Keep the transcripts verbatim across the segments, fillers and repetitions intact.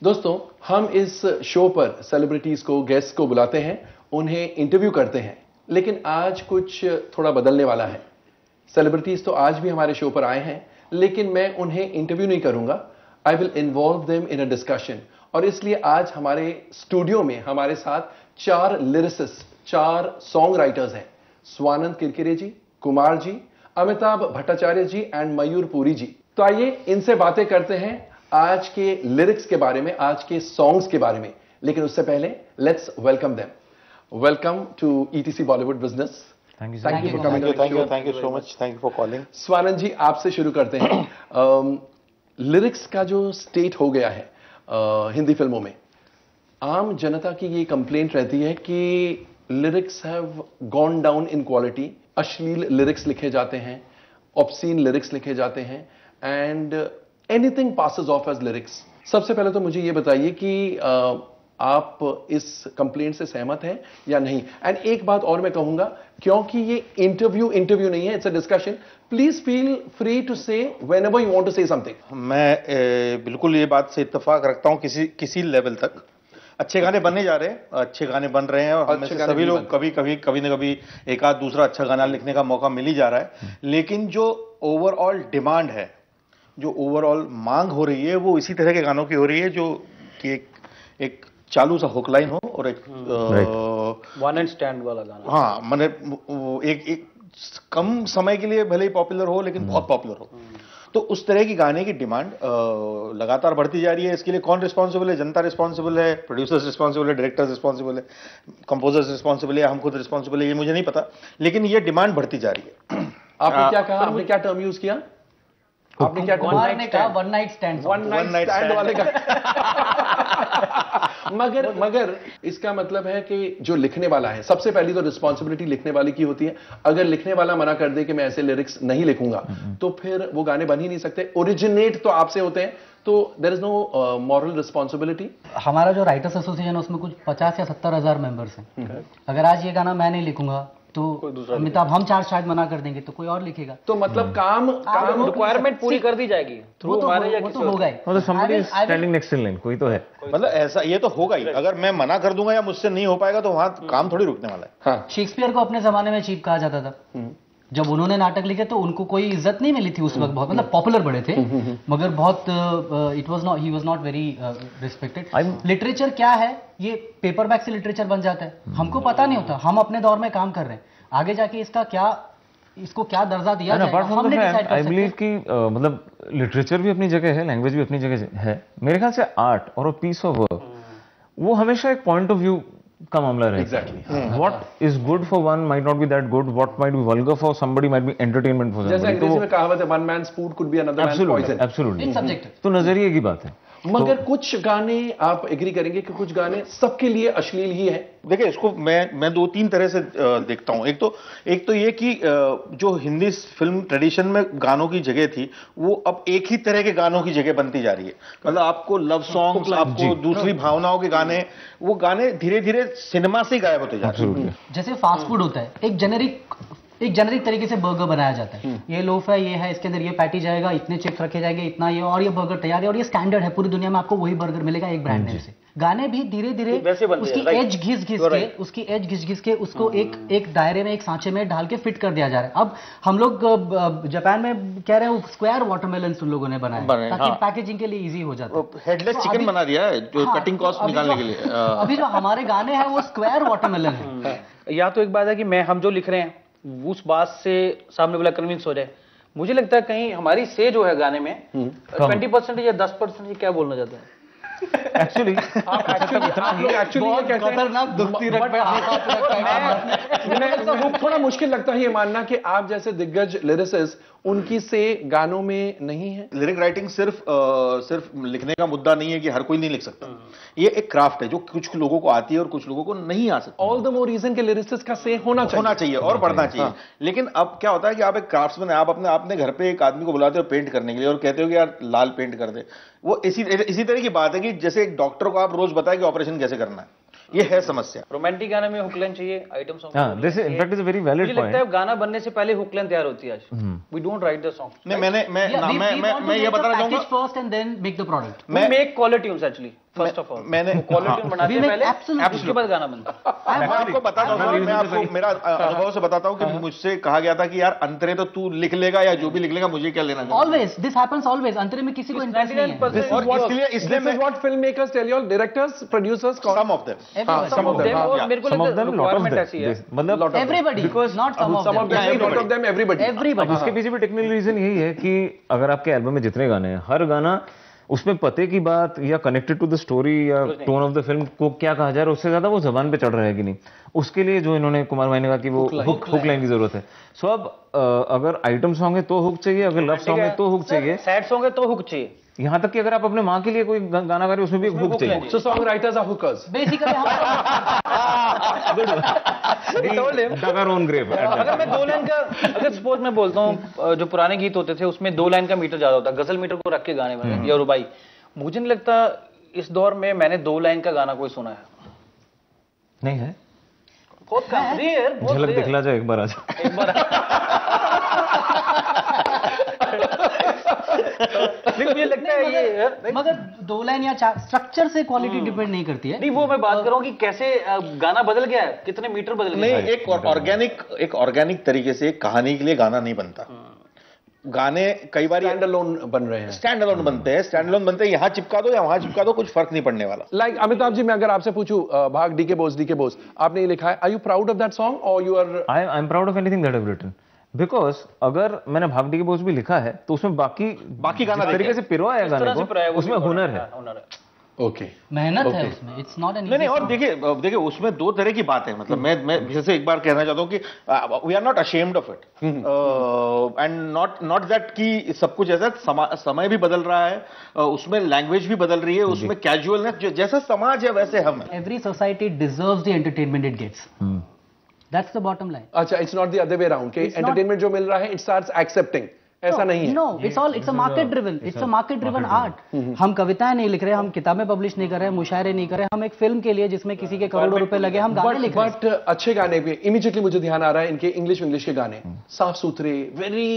दोस्तों, हम इस शो पर सेलिब्रिटीज को, गेस्ट को बुलाते हैं, उन्हें इंटरव्यू करते हैं, लेकिन आज कुछ थोड़ा बदलने वाला है। सेलिब्रिटीज तो आज भी हमारे शो पर आए हैं, लेकिन मैं उन्हें इंटरव्यू नहीं करूंगा। I will involve them in a discussion. और इसलिए आज हमारे स्टूडियो में हमारे साथ चार लिरिसिस्ट, चार सॉन्ग राइटर्स हैं। स्वानंद किरकिरे जी, कुमार जी, अमिताभ भट्टाचार्य जी एंड मयूर पुरी जी। तो आइए इनसे बातें करते हैं आज के लिरिक्स के बारे में, आज के सॉन्ग्स के बारे में। लेकिन उससे पहले let's welcome them. Welcome to ETC Bollywood business. Thank you thank you for coming. Thank you thank you so much, thank you for calling. Swanand ji, आपसे शुरू करते हैं। लिरिक्स का जो स्टेट हो गया है uh, हिंदी फिल्मों में, आम जनता की ये कंप्लेंट रहती है कि lyrics have gone down in quality. अश्लील लिरिक्स लिखे जाते हैं, ऑब्सीन लिरिक्स लिखे जाते हैं, and anything passes off as lyrics. सबसे पहले तो मुझे ये बताइए कि uh, आप इस कंप्लेंट से सहमत हैं या नहीं। एंड एक बात और मैं कहूंगा, क्योंकि ये इंटरव्यू इंटरव्यू नहीं है, it's a discussion, please feel free to say whenever you want to say something. मैं ए, बिल्कुल ये बात से इत्तेफाक रखता हूं। किसी किसी लेवल तक अच्छे गाने बनने जा रहे हैं, अच्छे गाने बन रहे हैं, और हमें से सभी लोग कभी कभी कभी न कभी एक आध दूसरा अच्छा गाना लिखने का मौका मिल ही जा रहा है। लेकिन जो ओवरऑल डिमांड है, जो ओवरऑल मांग हो रही है, वो इसी तरह के गानों की हो रही है जो कि एक एक चालू सा हुक लाइन हो और एक वन एंड स्टैंड वाला गाना। हाँ, मैंने एक एक कम समय के लिए भले ही पॉपुलर हो, लेकिन बहुत पॉपुलर हो। तो उस तरह की गाने की डिमांड लगातार बढ़ती जा रही है। इसके लिए कौन रिस्पॉन्सिबल है? जनता रिस्पॉन्सिबल है, प्रोड्यूसर्स रिस्पॉन्सिबल है, डायरेक्टर्स रिस्पॉन्सिबल है, कंपोजर्स रिस्पॉन्सिबल है, हम खुद रिस्पॉन्सिबल है, ये मुझे नहीं पता, लेकिन ये डिमांड बढ़ती जा रही है। आपने क्या कहा? आपने क्या टर्म यूज किया? आपने क्या कुमार ने कहा one night stand. One night stand वाले का मगर मगर इसका मतलब है कि जो लिखने वाला है, सबसे पहली तो रिस्पॉन्सिबिलिटी लिखने वाले की होती है। अगर लिखने वाला मना कर दे कि मैं ऐसे लिरिक्स नहीं लिखूंगा, तो फिर वो गाने बन ही नहीं सकते। ओरिजिनेट तो आपसे होते हैं, तो there is no moral responsibility. हमारा जो राइटर्स एसोसिएशन है उसमें कुछ पचास या सत्तर हजार मेंबर्स हैं। अगर आज ये गाना मैं नहीं लिखूंगा तो अमिताभ, हम चार शायद मना कर देंगे तो कोई और लिखेगा। तो मतलब काम काम रिक्वायरमेंट पूरी कर दी जाएगी थ्रू हमारे या किसी होगा ही। मतलब somebody is standing next in line, कोई तो है। मतलब ऐसा ये तो होगा ही। अगर मैं मना कर दूंगा या मुझसे नहीं हो पाएगा तो वहां काम थोड़ी रुकने वाला है। हाँ। शेक्सपियर को अपने जमाने में चीप कहा जाता था। जब उन्होंने नाटक लिखे तो उनको कोई इज्जत नहीं मिली थी उस वक्त। बहुत मतलब पॉपुलर बड़े थे, मगर बहुत it was not he was not very respected. Literature क्या है, ये पेपरबैक से लिटरेचर बन जाता है, हमको पता नहीं होता। हम अपने दौर में काम कर रहे हैं, आगे जाके इसका क्या, इसको क्या दर्जा दिया जाएगा हमने डिसाइड कर सकते हैं। आई बिलीव कि मतलब लिटरेचर भी अपनी जगह है, लैंग्वेज भी अपनी जगह है। मेरे ख्याल से आर्ट और पीस ऑफ वर्क वो हमेशा एक पॉइंट ऑफ व्यू का मामला है। Exactly. What is good for one might not be that good, what might be vulgar for somebody might be entertainment for somebody. जैसे अंग्रेजी में कहावत है, one man's food could be another man's poison. Absolutely, subject तो नजरिए की बात है। मगर तो, कुछ गाने आप एग्री करेंगे कि कुछ गाने सबके लिए अश्लील ही है। देखिए, इसको मैं मैं दो तीन तरह से देखता हूं। एक तो एक तो ये कि जो हिंदी फिल्म ट्रेडिशन में गानों की जगह थी, वो अब एक ही तरह के गानों की जगह बनती जा रही है। मतलब आपको लव सॉन्ग्स, आपको दूसरी भावनाओं के गाने, वो गाने धीरे धीरे सिनेमा से ही गायब होते जा रहे हैं। जैसे फास्ट फूड होता है, एक जेनेरिक एक जेनेरिक तरीके से बर्गर बनाया जाता है। ये लोफ है, ये है, इसके अंदर ये पैटी जाएगा, इतने चिप्स रखे जाएंगे, इतना ये, और ये बर्गर तैयार है, और ये स्टैंडर्ड है। पूरी दुनिया में आपको वही बर्गर मिलेगा एक ब्रांड नेम से। गाने भी धीरे धीरे उसकी एज घिस घिस के उसकी एज घिस घिस के उसको एक एक दायरे में, एक सांचे में डाल के फिट कर दिया जा रहा है। अब हम लोग जापान में कह रहे हैं स्क्वायर वाटरमेलन उन लोगों ने बनाया ताकि पैकेजिंग के लिए इजी हो जाता है। हेडलेस चिकन बना दिया है जो कटिंग कॉस्ट निकालने के लिए। अभी जो हमारे गाने हैं वो स्क्वायर वाटरमेलन है। या तो एक बात है कि मैं हम जो लिख रहे हैं उस बात से सामने वाला कन्विंस हो जाए। मुझे लगता है कहीं हमारी से जो है गाने में ट्वेंटी परसेंट या दस परसेंट क्या बोलना चाहते हैं एक्चुअली थोड़ा मुश्किल लगता है ये मानना कि आप जैसे दिग्गज लिरिसिस्ट उनकी से गानों में नहीं है। लिरिक राइटिंग सिर्फ आ, सिर्फ लिखने का मुद्दा नहीं है कि हर कोई नहीं लिख सकता। ये एक क्राफ्ट है जो कुछ लोगों को आती है और कुछ लोगों को नहीं आ सकती। ऑल द मोर रीजन के लिरिसिस्ट का से होना चाहिए होना चाहिए और बढ़ना चाहिए। हाँ। लेकिन अब क्या होता है कि आप एक क्राफ्ट्समैन, आप अपने आपने घर पे एक आदमी को बुलाते हो पेंट करने के लिए और कहते हो कि यार लाल पेंट कर दे। वो इसी इसी तरह की बात है कि जैसे एक डॉक्टर को आप रोज बताए कि ऑपरेशन कैसे करना है। ये है समस्या। रोमांटिक गाने में हुक लाइन चाहिए, आइटम सॉन्ग। हां, this in fact is a very valid point. मुझे लगता है गाना बनने से पहले हुक लाइन तैयार होती है आज। We don't write the song. नहीं, मैंने मैं ना, मैं मैं मैं ये बताना चाहूंगा first and then make the product. मैं make quality tunes actually. First of all मैंने क्वालिटी बनाते हैं पहले, absolutely. उसके बाद गाना बनता है। मैं आपको बताता हूँ, मैं आपको मेरा अनुभव से बताता हूँ कि मुझसे कहा गया था कि यार अंतरे तो तू लिख लेगा या जो भी लिख लेगा, मुझे क्या लेना। ऑलवेज दिस हैपेंस ऑलवेज, अंतरे में किसी को इंटरेस्ट नहीं है। This is और what- इसलिए इसलिए this is what filmmakers tell you all, directors, producers, some of them, Everybody. some of them, Them, और मेरे को some of लगता है them, lot of requirement them. ऐसी है। Yes, मतलब Everybody, because not some of some of them. them, not of them, everybody. Everybody. इसके पीछे भी टेक्निकल रीजन यही है कि अगर आपके एल्बम में जितने गाने हैं, हर गाना उसमें पते की बात या कनेक्टेड टू द स्टोरी या टोन ऑफ द फिल्म को क्या कहा जा रहा है, उससे ज्यादा वो जबान पे चढ़ रहा है कि नहीं, उसके लिए जो इन्होंने कुमार भाई ने कहा कि वो हुक हुक लाइन की जरूरत है। सो अब अ, अगर आइटम सॉन्ग है तो हुक चाहिए, अगर लव सॉन्ग है तो हुक चाहिए, सैड सॉन्ग है तो हुक चाहिए। यहाँ तक कि अगर आप अपने माँ के लिए कोई गा- गाना गा रहे हो उसमें भी एक हुक चाहिए। So songwriters are hookers. Basically, Dug our own grave. अगर मैं दो लाइन का, अगर सपोज मैं बोलता हूँ जो पुराने गीत होते थे उसमें दो लाइन का मीटर ज्यादा होता, गजल मीटर को रख के गाने बने या रुबाई, मुझे नहीं लगता इस दौर में मैंने दो लाइन का गाना कोई सुना है। नहीं है, बहुत कम, रेयर, बहुत झलक रेयर। दिखला जाए एक बार आज। एक बार नहीं, मुझे लगता है ये, मगर दो लाइन या स्ट्रक्चर से क्वालिटी डिपेंड नहीं करती है। नहीं वो मैं बात कर रहा हूँ कि कैसे अ, गाना बदल गया है, कितने मीटर बदल गए। नहीं, एक ऑर्गेनिक एक ऑर्गेनिक तरीके से एक कहानी के लिए गाना नहीं बनता। गाने कई बार Stand alone बन रहे हैं। स्टैंड अलोन बनते हैं, स्टैंड अलोन बनते हैं, यहाँ चिपका दो या वहां चिपका दो, कुछ फर्क नहीं पड़ने वाला। Like अमिताभ जी, मैं अगर आपसे पूछूं अ, भाग डी के बोस, डी के बोस, आपने ये लिखा है, are you proud of that song or you are? I I am proud of anything that I've written. Because अगर मैंने भाग डी के बोझ भी लिखा है तो उसमें बाकी बाकी गाना जिस तरीके से पिरोया है गाने को, उसमें हुनर है। हुनर है। Okay. मेहनत है उसमें, इट्स नॉट एन नहीं नहीं, और देखिए देखिए उसमें दो तरह की बात है। मतलब मैं मैं जैसे एक बार कहना चाहता हूँ कि we are not ashamed of it and not not that कि सब कुछ ऐसा, समा, समय भी बदल रहा है, uh, उसमें लैंग्वेज भी बदल रही है, उसमें कैजुअलनेस, जैसा समाज है वैसे हम हैं। Every society deserves the entertainment it gets, that's the bottom line. अच्छा, it's not the other way around कि entertainment जो मिल रहा है, it starts accepting. ऐसा नहीं है। No, it's all it's a market driven, it's a market driven art. हम कविताएं नहीं लिख रहे, हम किताबें पब्लिश नहीं कर रहे, मुशायरे नहीं कर रहे, हम एक फिल्म के लिए जिसमें किसी के करोड़ों रुपए लगे हम गाने लिख रहे हैं। बट अच्छे गाने भी, इमीडिएटली मुझे ध्यान आ रहा है इनके इंग्लिश इंग्लिश के गाने, साफ सुथरे, very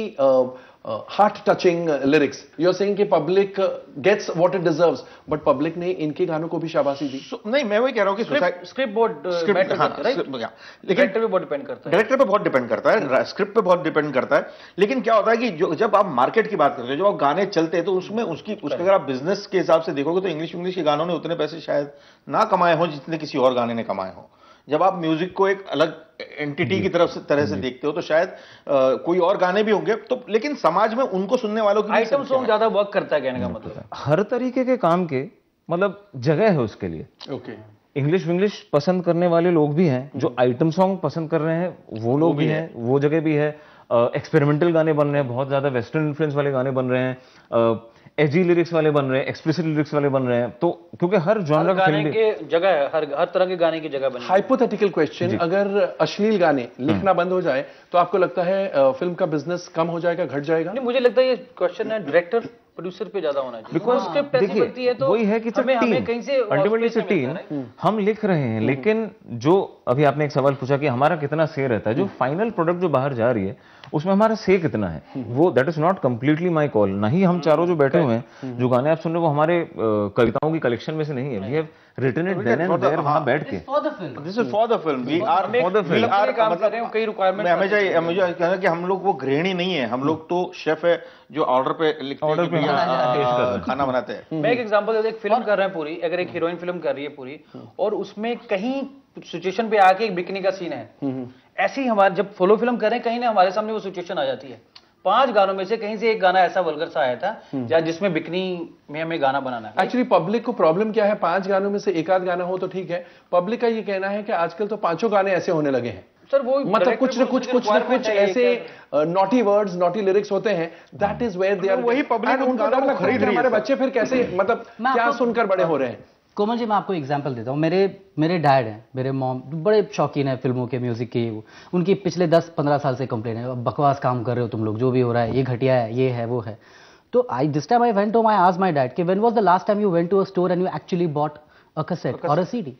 heart touching lyrics. You are saying कि public gets what it deserves, but public ने इनके गानों को भी शाबाशी दी। So, नहीं, मैं वही कह रहा हूँ कि society- script board Script, matter हाँ, करता है, script, राइट? yeah. लेकिन डायरेक्टर पे बहुत डिपेंड करता है। डायरेक्टर पे बहुत डिपेंड करता है, स्क्रिप्ट पे बहुत डिपेंड करता है। लेकिन क्या होता है कि जो जब आप मार्केट की बात करते हो, जब आप गाने चलते हैं तो उसमें उसकी उसके अगर आप बिजनेस के हिसाब से देखोगे तो इंग्लिश इंग्लिश के गानों ने उतने पैसे शायद ना कमाए हो जितने किसी और गाने ने कमाए हो। जब आप म्यूजिक को एक अलग एंटिटी की तरफ से तरह से देखते हो तो शायद आ, कोई और गाने भी होंगे तो, लेकिन समाज में उनको सुनने वालों की आइटम सॉन्ग ज्यादा वर्क करता है, कहने का मतलब। हर तरीके के काम के मतलब जगह है उसके लिए। ओके, इंग्लिश इंग्लिश पसंद करने वाले लोग भी हैं, जो आइटम सॉन्ग पसंद कर रहे हैं वो लोग भी हैं, वो जगह भी है। एक्सपेरिमेंटल गाने बन रहे हैं, बहुत ज्यादा वेस्टर्न इन्फ्लुएंस वाले गाने बन रहे हैं, एजी लिरिक्स वाले बन रहे हैं, एक्सप्लिसिट लिरिक्स वाले बन रहे हैं। तो क्योंकि हर जॉनर का गाने फिल्म के जगह है, हर हर तरह के गाने की जगह बनी है। हाइपोथेटिकल क्वेश्चन, अगर अश्लील गाने लिखना बंद हो जाए तो आपको लगता है अ, फिल्म का बिजनेस कम हो जाएगा, घट जाएगा? नहीं, मुझे लगता है ये क्वेश्चन है डायरेक्टर प्रोड्यूसर पे ज्यादा होना चाहिए। बिकॉज स्क्रिप्ट ऐसी बनती है तो वही है कि हमें हमें कहीं से अल्टीमेटली space टीम नहीं मिलता है, हम लिख रहे हैं, लेकिन जो अभी आपने एक सवाल पूछा कि हमारा कितना से रहता है, जो फाइनल प्रोडक्ट जो बाहर जा रही है उसमें हमारा से कितना है, वो that is not completely my call. नहीं, हम चारों जो बैठे हुए हैं, जो गाने आप सुन रहे हो वो हमारे अ, कविताओं की कलेक्शन में से नहीं है। We have written it then and there, वहां बैठ के। For the film, this is for the film, we are For the film. काम कर रहे हैं, कई रिक्वायरमेंट मैं हमेशा मुझे कहना कि हम लोग वो गृहिणी नहीं है, हम लोग तो शेफ है जो ऑर्डर पे लिखते हैं Order कि पे भैया, हाँ, टेस्ट कर रहे आ, हैं। खाना बनाते हैं। मैं एक एग्जांपल देता हूं, एक फिल्म कर रहे हैं पूरी, अगर एक हीरोइन फिल्म कर रही है पूरी और उसमें कहीं सिचुएशन पे आके एक बिकनी का सीन है, ऐसे ही हमारे जब फॉलो फिल्म कर रहे हैं कहीं ना हमारे सामने वो सिचुएशन आ जाती है। पांच गानों में से कहीं से एक गाना ऐसा वल्गर सा आया था या जिसमें बिकनी में हमें गाना बनाना है। एक्चुअली पब्लिक को प्रॉब्लम क्या है, पांच गानों में से एक आध गाना हो तो ठीक है। पब्लिक का ये कहना है कि आजकल तो पांचों गाने ऐसे होने लगे हैं, सर वो मतलब कुछ न कुछ कुछ न कुछ ऐसे नॉटी वर्ड्स, नॉटी लिरिक्स होते हैं। That is where they are, वही public उन गानों को खरीद रही है। हमारे बच्चे फिर कैसे, मतलब मैं क्या आपको- सुनकर बड़े हो रहे हैं। कोमल जी, मैं आपको एग्जांपल देता हूँ। मेरे मेरे डैड हैं, मेरे मॉम बड़े शौकीन है फिल्मों के, म्यूजिक के। उनकी पिछले दस पंद्रह साल से कंप्लेन है, बकवास काम कर रहे हो तुम लोग, जो भी हो रहा है ये घटिया है, ये है वो है। तो I this time I went to, I asked my dad कि when was the last time you went to a store and you actually bought a cassette और a CD.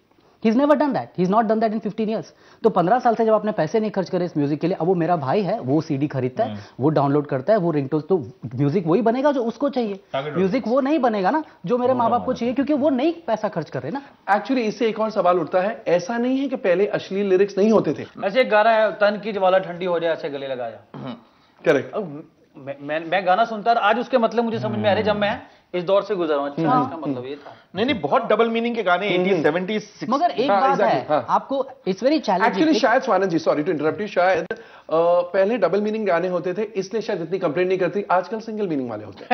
He is never done that, he is not done that in fifteen years. तो पंद्रह साल से जब आपने पैसे नहीं खर्च करे इस म्यूजिक के लिए, अब वो मेरा भाई है, वो सीडी खरीदता है, वो डाउनलोड करता है, वो रिंगटोन, तो म्यूजिक वही बनेगा जो उसको चाहिए, म्यूजिक वो नहीं बनेगा ना जो मेरे माँ बाप को चाहिए, क्योंकि वो नहीं पैसा खर्च कर रहे ना। एक्चुअली इससे एक और सवाल उठता है, ऐसा नहीं है कि पहले अश्लील लिरिक्स नहीं होते थे। ऐसे एक गाना है, तन की ज्वाला ठंडी हो जाए ऐसे गले लगाया, करेक्ट। मैं, मैं मैं गाना सुनता आज उसके मतलब मुझे समझ में आ रहे जब मैं इस दौर से गुजरा हूं। अच्छा, इसका मतलब ये था। नहीं नहीं, बहुत डबल मीनिंग के गाने एटीज़ सेवेंटीज़। मगर एक हाँ, बात exactly, है, हाँ. आपको इट्स वेरी चैलेंजिंग। एक्चुअली शायद Swanand ji, sorry to interrupt you, शायद आ, पहले डबल मीनिंग गाने होते थे इसलिए शायद इतनी कंप्लेंट नहीं करती, आजकल सिंगल मीनिंग वाले होते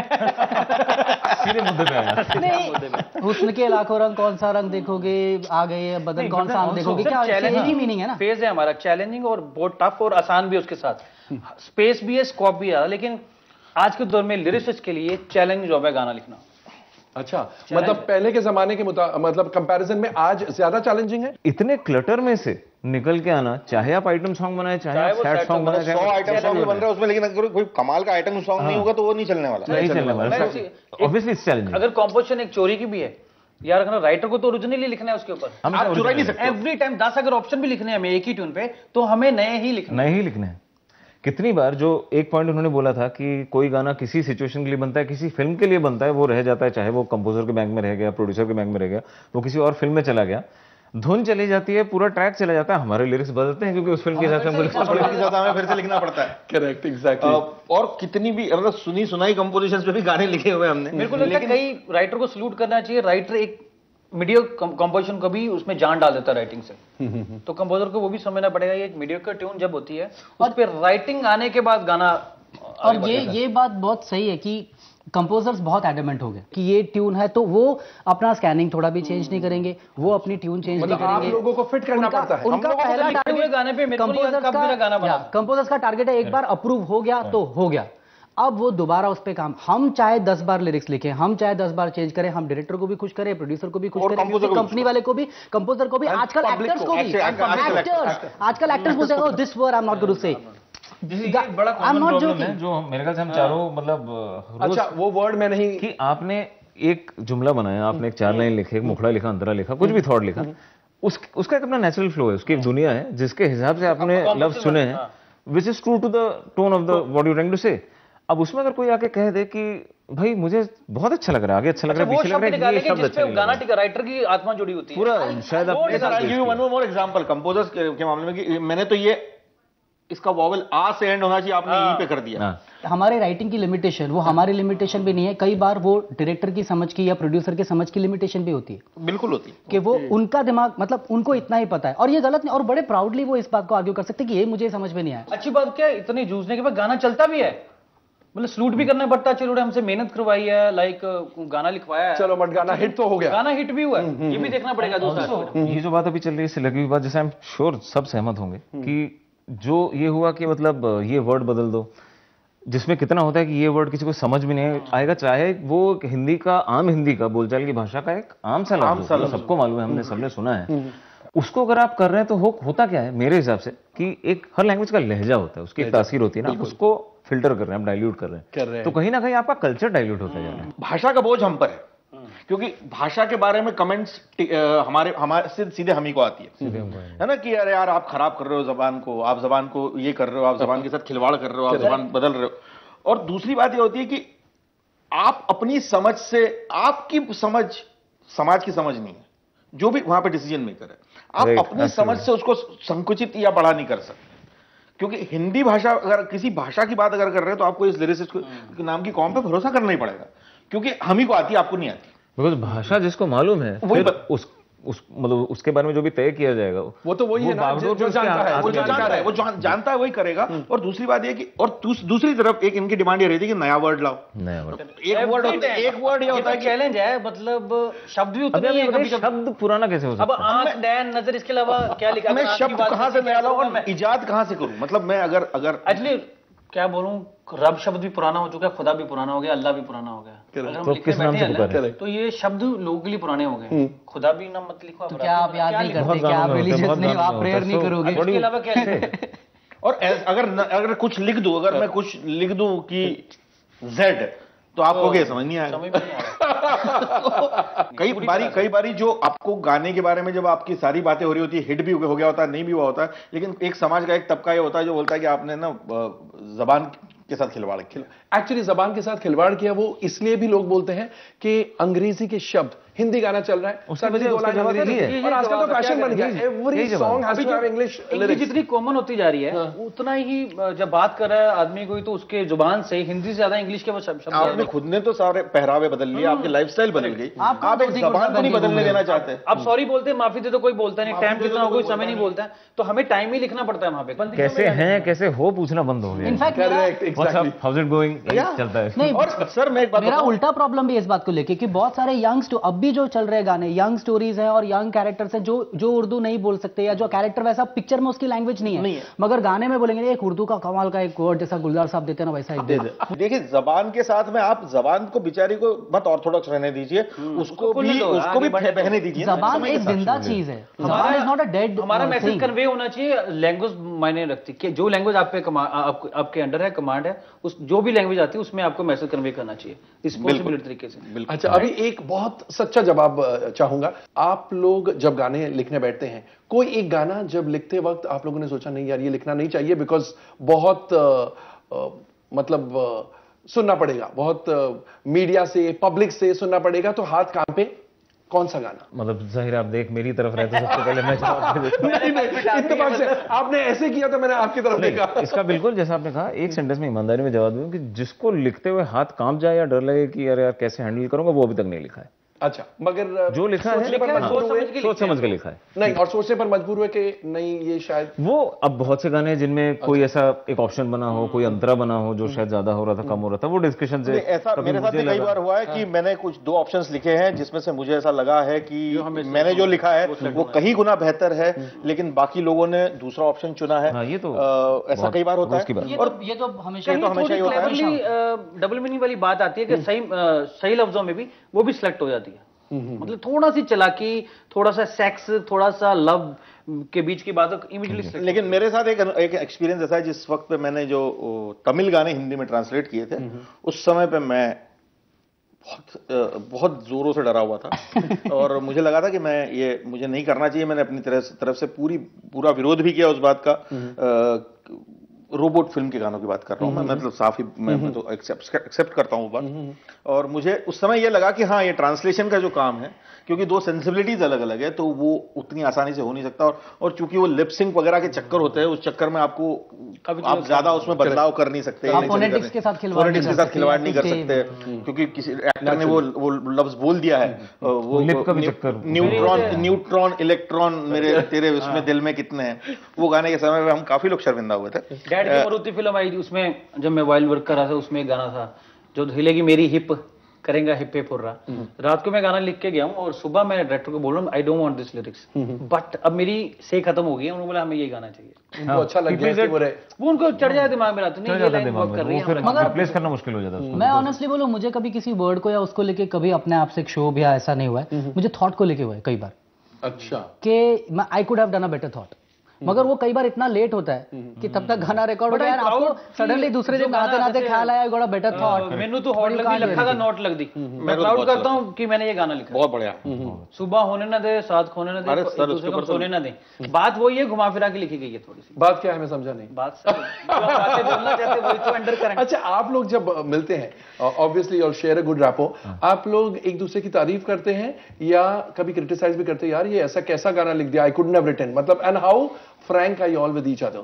हैं। सीधे मुद्दे पे आया। नहीं, हुस्न के लाखों रंग, कौन सा रंग देखोगे, आ गए बदन, कौन सा आम देखोगे, क्या यही मीनिंग है ना। फेज है हमारा चैलेंजिंग और बहुत टफ और आसान भी है, उसके साथ स्पेस भी है, स्कोप भी है, लेकिन आज के दौर में लिरिसिस्ट के लिए चैलेंज जॉब है गाना लिखना। अच्छा, मतलब पहले के जमाने के मतलब कंपैरिजन में आज ज्यादा चैलेंजिंग है। इतने क्लटर में से निकल के आना, चाहे आप आइटम सॉन्ग बनाए, चाहे आप सैड सॉन्ग बनाए, सौ आइटम सॉन्ग बन रहा है उसमें, लेकिन अगर कोई कमाल का आइटम सॉन्ग नहीं होगा तो वो नहीं चलने वाला, नहीं चलने वाला। Obviously it's challenging. अगर कंपोजिशन एक चोरी की भी है यार, अगर राइटर को तो ओरिजिनली लिखना है उसके ऊपर, आप चुरा नहीं सकते। एवरी टाइम दस अगर ऑप्शन भी लिखने हैं हमें एक ही ट्यून पे, तो हमें नए ही लिखने नए ही लिखने हैं। कितनी बार जो एक पॉइंट उन्होंने बोला था कि कोई गाना किसी सिचुएशन के लिए बनता है, किसी फिल्म के लिए बनता है, वो रह जाता है, चाहे वो कंपोजर के बैंक में रह गया, प्रोड्यूसर के बैंक में रह गया, वो किसी और फिल्म में चला गया, धुन चली जाती है, पूरा ट्रैक चला जाता है, हमारे लिरिक्स बदलते हैं क्योंकि उस फिल्म के हिसाब से हमें फिर से लिखना पड़ता है। Correct, exactly. और कितनी भी मतलब सुनी सुनाई कंपोजिशंस पे भी गाने लिखे हुए हमने। मेरे को लगता है कई राइटर को सल्यूट करना चाहिए। राइटर एक मीडियो कंपोजिशन को भी उसमें जान डाल देता है राइटिंग से, तो कंपोजर को वो भी समझना पड़ेगा ये एक मीडियोकर ट्यून जब होती है उस पे राइटिंग आने के बाद गाना। और ये ये बात बहुत सही है कि कंपोजर्स बहुत एडमेंट हो गए कि ये ट्यून है, तो वो अपना स्कैनिंग थोड़ा भी चेंज नहीं करेंगे, वो अपनी ट्यून चेंज नहीं करेंगे। आप लोगों को फिट करना पड़ता है। उनका पहला टारगेट गाने पे कंपोजर्स का टारगेट है एक बार अप्रूव हो गया तो हो गया, अब वो दोबारा उस पे काम, हम चाहे दस बार लिरिक्स लिखें, हम चाहे दस बार चेंज करें, हम डायरेक्टर को भी खुश करें, प्रोड्यूसर को भी खुश करें, कंपनी वाले को भी, कंपोजर को भी, आजकल एक्टर्स को भी, एक्टर्स आजकल एक्टर्स बोलते हैं this word I am not going to say. बड़ा कॉमन प्रॉब्लम है जो मेरे ख्याल से हम चारों मतलब, अच्छा वो वर्ड में नहीं कि आपने एक जुमला बनाया, आपने एक चार लाइन लिखे, एक मुखड़ा लिखा, अंतरा लिखा, कुछ भी थॉट लिखा, उस उसका एक अपना नेचुरल फ्लो है, उसकी एक दुनिया है जिसके हिसाब से आपने लफ्ज चुने हैं, which is true to the tone of the what you trying to say. अब उसमें अगर कोई आके कह दे कि भाई मुझे बहुत अच्छा लग रहा है, आगे अच्छा लग रहा है, पीछे लग रहा है, ये शब्द अच्छा नहीं गाना टिका, राइटर की आत्मा जुड़ी होती है पूरा। शायद आप वन मोर एग्जांपल कंपोजर्स के मामले में कि मैंने तो ये इसका वॉवल आ से एंड होना चाहिए, आपने यहीं पे कर दिया। हमारे राइटिंग की लिमिटेशन, वो हमारी लिमिटेशन भी नहीं है, कई बार वो डायरेक्टर की समझ की या प्रोड्यूसर की समझ की लिमिटेशन भी होती है। बिल्कुल होती है कि वो उनका दिमाग, मतलब उनको इतना ही पता है, और ये गलत नहीं, और बड़े प्राउडली वो इस बात को आर्ग्यू कर सकते हैं कि ये मुझे समझ में नहीं आया। अच्छी बात क्या है, इतने जूझने के बाद गाना चलता भी है, मतलब सलूट भी करना पड़ता है, चलो हमसे मेहनत करवाई है, लाइक गाना लिखवाया है, चलो बट गाना हिट तो हो गया, गाना हिट भी हुआ है, ये भी देखना पड़ेगा दोस्तों। ये जो बात अभी चल रही है इससे लगी हुई बात, जैसे आई एम श्योर सब सहमत होंगे कि जो ये हुआ कि मतलब ये वर्ड बदल दो, जिसमें कितना होता है कि ये वर्ड किसी को समझ भी नहीं आएगा, चाहे वो हिंदी का, आम हिंदी का, बोलचाल की भाषा का एक आम सा लफ्ज़ हो, सबको मालूम है, हमने सबने सुना है, उसको अगर आप कर रहे हैं तो हो, होता क्या है मेरे हिसाब से कि एक हर लैंग्वेज का लहजा होता है, उसकी एक तासीर होती है ना, उसको फिल्टर कर रहे हैं, हम डाइल्यूट कर रहे हैं, कर रहे हैं, तो कहीं ना कहीं आपका कल्चर डाइल्यूट होता जा रहा है। भाषा का बोझ हम पर है, क्योंकि भाषा के बारे में कमेंट्स हमारे हमारे से सीधे हम ही को आती है, है ना, कि अरे यार आप खराब कर रहे हो जबान को, आप जबान को ये कर रहे हो, आप जबान के साथ खिलवाड़ कर रहे हो, आप जबान बदल रहे हो। और दूसरी बात ये होती है कि आप अपनी समझ से, आपकी समझ समाज की समझ नहीं है, जो भी वहां पे डिसीजन मेकर है, आप अपनी समझ से उसको संकुचित या बड़ा नहीं कर सकते। क्योंकि हिंदी भाषा, अगर किसी भाषा की बात अगर कर रहे हैं तो आपको इस लिरिसिस्ट के नाम की कॉम पे भरोसा करना ही पड़ेगा, क्योंकि हम ही को आती है, आपको नहीं आती। बिकॉज भाषा जिसको मालूम है, फिर उस उस मतलब उसके बारे में जो भी तय किया जाएगा वो तो वही है ना, जो जानता है वो जानता है वो जानता है वही करेगा। और दूसरी बात ये कि और दूसरी तरफ एक इनकी डिमांड ये रहती है कि नया वर्ड लाओ, नया वर्ड, एक वर्ड होता है, एक वर्ड ये होता है, चैलेंज है, मतलब शब्द भी उतने ही है, कभी शब्द पुराना कैसे हो सकता है। अब आंख, नैन, नजर, इसके अलावा क्या लिखा, मैं शब्द कहां से नया लाऊं और इजाद कहां से करूं। मतलब मैं अगर अगर एक्चुअली क्या बोलूं, रब शब्द भी पुराना हो चुका है, खुदा भी पुराना हो गया, अल्लाह भी पुराना हो गया, अगर हम लिखते बैठे हैं तो ये शब्द लोगों के लिए पुराने हो गए। खुदा भी ना मत लिखो, तो क्या आप याद नहीं करते, क्या आप रिलीजियस नहीं, आप प्रेयर नहीं करोगे, इसके अलावा क्या है? और अगर अगर कुछ लिख दूं, अगर मैं कुछ लिख दूं कि जेड, तो आप कहोगे समझ नहीं आया, समझ में नहीं आ कई बारी कई बारी जो आपको गाने के बारे में जब आपकी सारी बातें हो रही होती है, हिट भी हो गया होता है, नहीं भी हुआ होता है, लेकिन एक समाज का एक तबका ये होता है जो बोलता है कि आपने ना जबान के साथ खिलवाड़ किया। एक्चुअली जबान के साथ खिलवाड़ किया, वो इसलिए भी लोग बोलते हैं कि अंग्रेजी के शब्द, हिंदी गाना चल रहा है, उसकी वजह उसका जवाब यही है। और आजकल तो फैशन बन गया, every song has to have English lyrics. जितनी कॉमन होती जा रही है उतना ही जब बात कर रहा है आदमी कोई, तो उसके जुबान से हिंदी से ज्यादा इंग्लिश के शब्द। आपने खुद ने तो सारे पहरावे बदल लिए, आपकी लाइफस्टाइल बदल गई, आप एक जबान को नहीं बदलने देना चाहते। आप सॉरी बोलते हैं, माफी दे तो कोई बोलता नहीं, टाइम जितना हो कोई समय नहीं बोलता है, तो हमें टाइम ही लिखना पड़ता है वहां पे। कैसे हैं कैसे हो पूछना बंद हो गया। इनफैक्ट हाउस इट गोइंग चलता है। नहीं, और सर मैं एक बात मेरा उल्टा प्रॉब्लम भी इस बात को लेके कि बहुत सारे यंग अब भी जो चल रहे गाने यंग स्टोरीज हैं और यंग कैरेक्टर्स हैं जो जो उर्दू नहीं बोल सकते, या जो कैरेक्टर वैसा पिक्चर में उसकी लैंग्वेज नहीं है, नहीं है। मगर गाने में बोलेंगे एक उर्दू का कमाल का एक वर्ड जैसा गुलजार साहब देते हैं ना वैसा एक दे दे। देखिए जबान के साथ में आप जबान को बेचारी को मत ऑर्थोडॉक्स रहने दीजिए, उसको भी उसको भी बहने दीजिए। जबान एक जिंदा चीज है, जबान इज नॉट अ डेड। हमारा मैसेज कन्वे होना चाहिए, लैंग्वेज मायने रखती है, जो लैंग्वेज आप पे आपके अंडर है, कमांड है, उस जो भी लैंग्वेज आती है उसमें आपको मैसेज कन्वे करना चाहिए रिस्पॉन्सिबिलिटी तरीके से। अच्छा, अभी एक बहुत सच्चा जवाब चाहूंगा। आप लोग जब गाने लिखने बैठते हैं, कोई एक गाना जब लिखते वक्त आप लोगों ने सोचा नहीं यार ये लिखना नहीं चाहिए बिकॉज बहुत आ, आ, मतलब आ, सुनना पड़ेगा, बहुत आ, मीडिया से पब्लिक से सुनना पड़ेगा, तो हाथ कांपे, कौन सा गाना? मतलब जाहिर आप देख मेरी तरफ रहते सबसे पहले मैं जवाब दे देता नहीं नहीं इत्तेफाक से आपने ऐसे किया तो मैंने आपकी तरफ देखा। इसका बिल्कुल जैसा आपने कहा एक सेंटेंस में ईमानदारी में जवाब दूं कि जिसको लिखते हुए हाथ कांप जाए या डर लगे कि यार यार कैसे हैंडल करूंगा, वो अभी तक नहीं लिखा है। अच्छा, मगर जो लिखा है सोच समझ के लिखा है, नहीं और सोचने पर मजबूर हुए कि नहीं ये शायद वो। अब बहुत से गाने जिनमें कोई ऐसा एक ऑप्शन बना हो, कोई अंतरा बना हो जो शायद ज्यादा हो रहा था, कम हो रहा था, वो डिस्कशन से ऐसा मेरे साथ भी कई बार हुआ है कि मैंने कुछ दो ऑप्शंस लिखे हैं जिसमें से मुझे ऐसा लगा है कि मैंने जो लिखा है वो कहीं गुना बेहतर है, लेकिन बाकी लोगों ने दूसरा ऑप्शन चुना है। ये तो ऐसा कई बार होता है, और ये तो हमेशा हमेशा ही होता है। डबल मीनिंग वाली बात आती है कि सही सही लफ्जों में भी वो भी सिलेक्ट हो जाती है। मतलब थोड़ा सी चालाकी, थोड़ा सा सेक्स, थोड़ा सा लव के बीच की बात इमीडिएटली। लेकिन मेरे साथ एक एक एक्सपीरियंस ऐसा है, जिस वक्त पे मैंने जो तमिल गाने हिंदी में ट्रांसलेट किए थे उस समय पे मैं बहुत बहुत जोरों से डरा हुआ था और मुझे लगा था कि मैं ये मुझे नहीं करना चाहिए। मैंने अपनी तरफ तरफ से पूरी पूरा विरोध भी किया उस बात का। रोबोट फिल्म के गानों की बात कर रहा हूं मैं, मतलब साफ ही मैं, मैं तो एक्सेप्ट करता हूं बात। और मुझे उस समय ये लगा कि हाँ ये ट्रांसलेशन का जो काम है, क्योंकि दो सेंसिबिलिटीज अलग अलग है, तो वो उतनी आसानी से हो नहीं सकता। और, और चूंकि वो लिप सिंक वगैरह के चक्कर होते हैं, उस चक्कर में आपको आप ज्यादा उसमें बदलाव कर नहीं सकते, फोनेटिक्स के साथ खिलवाड़ के साथ खिलवाड़ नहीं कर सकते, क्योंकि किसी एक्टर ने वो वो लफ्ज बोल दिया है, वो न्यूट्रॉन न्यूट्रॉन इलेक्ट्रॉन मेरे तेरे उसमें दिल में कितने हैं। वो गाने के समय में हम काफी लोग शर्मिंदा हुए थे। डैड की मारुति फिल्म आई थी, उसमें जब मैं वाइल्ड वर्क कर रहा था, उसमें एक गाना था जो हिलेगी मेरी हिप करेंगा हिप्पे फुर्रा। रात को मैं गाना लिख के गया हूँ और सुबह मैं डायरेक्टर को बोल रहा हूँ I don't want this lyrics, but अब मेरी से खत्म हो गई है। उन्होंने बोला हमें ये गाना चाहिए, उनको अच्छा लग गया, वो उनको चढ़ जाए दिमाग में, नहीं ये लाइन वर्क कर रही है, मगर रिप्लेस करना मुश्किल हो जाता है। मैं ऑनेस्टली बोलूं, मुझे कभी किसी वर्ड को या उसको लेके कभी अपने आप से क्षोभ या ऐसा नहीं हुआ है, मुझे थॉट को लेके हुआ है कई बार। अच्छा, कि I could have done a better thought, मगर वो कई बार इतना लेट होता है कि तब तक गाना रिकॉर्ड हो गया यार, आपको सडनली दूसरे दिन गाते गाते ख्याल आया गॉट अ बेटर थॉट। मैंने तो हॉट लगी, लखा का नोट लग दी। मैं प्राउड करता हूं कि मैंने ये गाना लिखा। बहुत बढ़िया। सुबह होने ना दे, साथ खोने ना दे, दूसरे को सोने ना दे। बात वही है, घुमा फिरा के लिखी गई है। थोड़ी सी बात क्या है, मैं समझा नहीं। बात बातें बोलना चाहते वही तो अंडर करंट। अच्छा, आप लोग जब मिलते हैं ऑब्वियसली और शेयर अ गुड रैपो, आप लोग एक दूसरे की तारीफ करते हैं या कभी क्रिटिसाइज भी करते हैं, यार ये ऐसा कैसा गाना लिख दिया, आई कुडंट हैव रिटन, मतलब and how frank are you all with each other?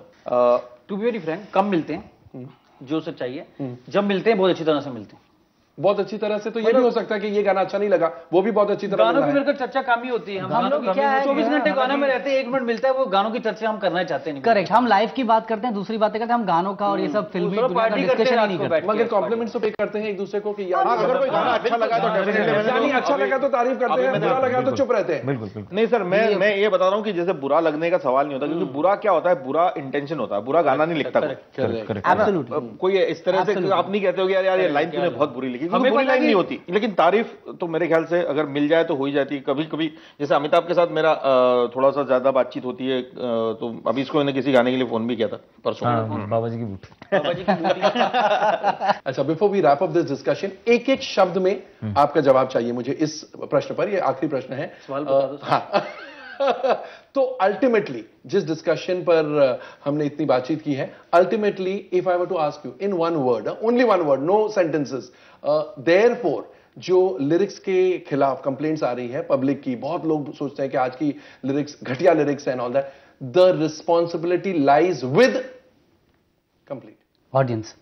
To be very frank, कम मिलते हैं जो सच्चाई है। जब मिलते हैं बहुत अच्छी तरह से मिलते हैं, बहुत अच्छी तरह से। तो ये भी हो सकता है कि ये गाना अच्छा नहीं लगा, वो भी बहुत अच्छी तरह गानों की मिलकर चर्चा कम ही होती है। हम लोग चौबीस घंटे गाने में रहते हैं, एक मिनट मिलता है वो गानों की चर्चा हम करना चाहते हैं। करेक्ट, हम लाइव की बात करते हैं, दूसरी बातें करते हैं, हम गानों का और ये सब फिल्मी डिस्कशन नहीं करते, मगर कॉम्प्लीमेंट्स तो पे करते हैं एक दूसरे को कि यार अगर कोई गाना अच्छा लगा तो डेफिनेटली अच्छा लगा तो तारीफ करते हैं, बुरा लगा तो चुप रहते हैं। बिल्कुल नहीं सर, मैं मैं ये बता रहा हूँ कि जैसे बुरा लगने का सवाल नहीं होता, क्योंकि बुरा क्या होता है, बुरा इंटेंशन होता है, बुरा गाना नहीं लिखता कोई। कोई इस तरह से आप नहीं कहते हो कि यार यार ये लाइन तूने बहुत बुरी लिखी, की, हमें बुरी लाइन नहीं होती, लेकिन तारीफ तो मेरे ख्याल से अगर मिल जाए तो हो ही जाती है। कभी कभी जैसे अमिताभ के साथ मेरा थोड़ा सा ज्यादा बातचीत होती है, तो अभी इसको मैंने किसी गाने के लिए फोन भी किया था परसों। हाँ, बाबा जी की बूटी। बाबा जी की बूटी। अच्छा, before we wrap up this discussion, एक एक शब्द में आपका जवाब चाहिए मुझे इस प्रश्न पर। ये आखिरी प्रश्न है। सवाल बता दो। हाँ। तो अल्टीमेटली जिस डिस्कशन पर हमने इतनी बातचीत की है, ultimately if I were to ask you in one word, only one word, no sentences, therefore जो लिरिक्स के खिलाफ कंप्लेंट्स आ रही है पब्लिक की, बहुत लोग सोचते हैं कि आज की लिरिक्स घटिया lyrics and all that, the responsibility lies with complete audience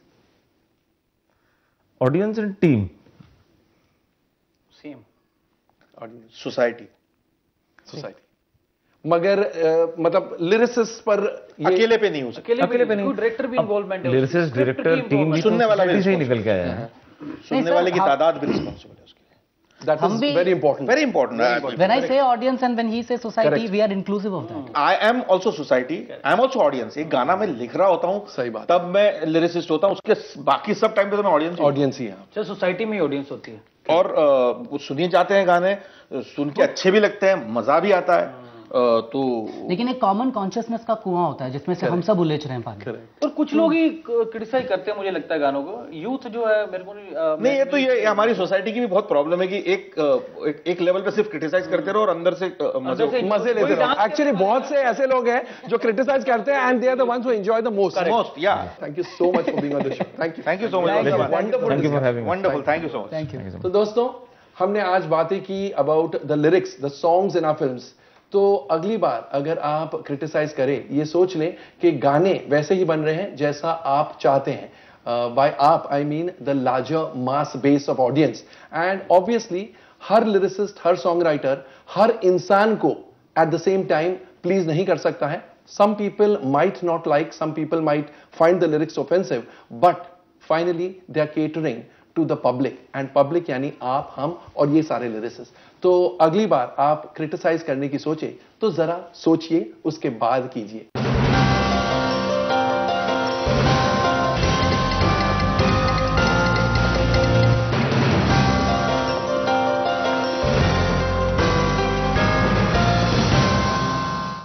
audience and team, same audience, society society. मगर uh, मतलब लिरिसिस्ट पर अकेले पे नहीं हो सकते, अकेले अकेले पे नहीं। डायरेक्टर भी इन्वॉल्वमेंट है, लिरिसिस्ट, डायरेक्टर, टीम भी सुनने वाला भी से ही निकल के आया है। सुनने वाले की तादाद भी रिस्पॉन्सिबल है उसके लिए। दैट हम इज भी- very important. Very important. When I say audience and when he says society, Correct. we are inclusive of that. I am also society, I am also audience. एक गाना मैं लिख रहा होता हूँ, सही बात। तब मैं लिरिसिस्ट होता हूँ, उसके बाकी सब टाइम पे तो मैं ऑडियंस हूँ। ऑडियंस ही है। अच्छा, सोसाइटी में ही ऑडियंस होती है। और अ, वो सुनिए जाते हैं गाने, सुन के अच्छे भी लगते हैं, मजा भी आता है। अ, तो लेकिन एक कॉमन कॉन्शियसनेस का कुआं होता है जिसमें से हम सब उलझ रहे हैं पानी। और कुछ लोग ही क्रिटिसाइज करते हैं, मुझे लगता है गानों को। यूथ जो है मेरे को नहीं अ, नहीं, ये तो ये हमारी सोसाइटी की भी बहुत प्रॉब्लम है कि एक अ, एक, एक लेवल पे सिर्फ क्रिटिसाइज करते रहो और अंदर से अ, मजे अंदर से मजे लेते रहो। एक्चुअली बहुत से ऐसे लोग हैं जो क्रिटिसाइज करते हैं and they are the ones who enjoy the most. Most. या thank you so much for being on the show. Thank you. Thank you so much. Thank you for having us. Wonderful, thank you so much. Thank you. तो दोस्तों, हमने आज बातें की about the lyrics, the songs in our films. तो अगली बार अगर आप क्रिटिसाइज करें, ये सोच लें कि गाने वैसे ही बन रहे हैं जैसा आप चाहते हैं। बाय आप I mean the larger mass base of audience. And obviously हर लिरिसिस्ट, हर सॉन्ग राइटर, हर इंसान को at the same time please नहीं कर सकता है। Some people might not like, some people might find the lyrics offensive, but finally they are catering to the public, and public यानी आप, हम और ये सारे lyricists। तो अगली बार आप क्रिटिसाइज करने की सोचे तो जरा सोचिए, उसके बाद कीजिए।